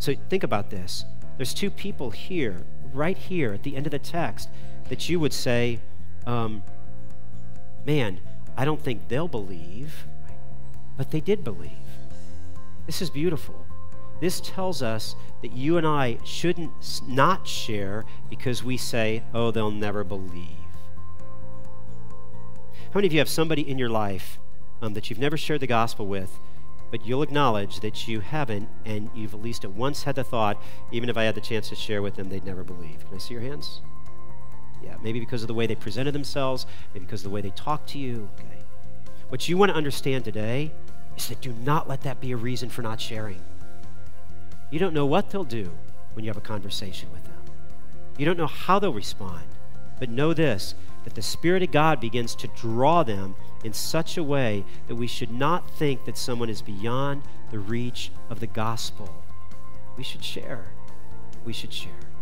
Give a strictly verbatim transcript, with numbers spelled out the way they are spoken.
So think about this. There's two people here, right here at the end of the text, that you would say, um, man, I don't think they'll believe, but they did believe. This is beautiful. This tells us that you and I shouldn't not share because we say, oh, they'll never believe. How many of you have somebody in your life um, that you've never shared the gospel with, but you'll acknowledge that you haven't, and you've at least at once had the thought, even if I had the chance to share with them, they'd never believe? Can I see your hands? Yeah, maybe because of the way they presented themselves, maybe because of the way they talked to you. Okay. What you want to understand today is that do not let that be a reason for not sharing. You don't know what they'll do when you have a conversation with them. You don't know how they'll respond, but know this, that the Spirit of God begins to draw them in such a way that we should not think that someone is beyond the reach of the gospel. We should share. We should share.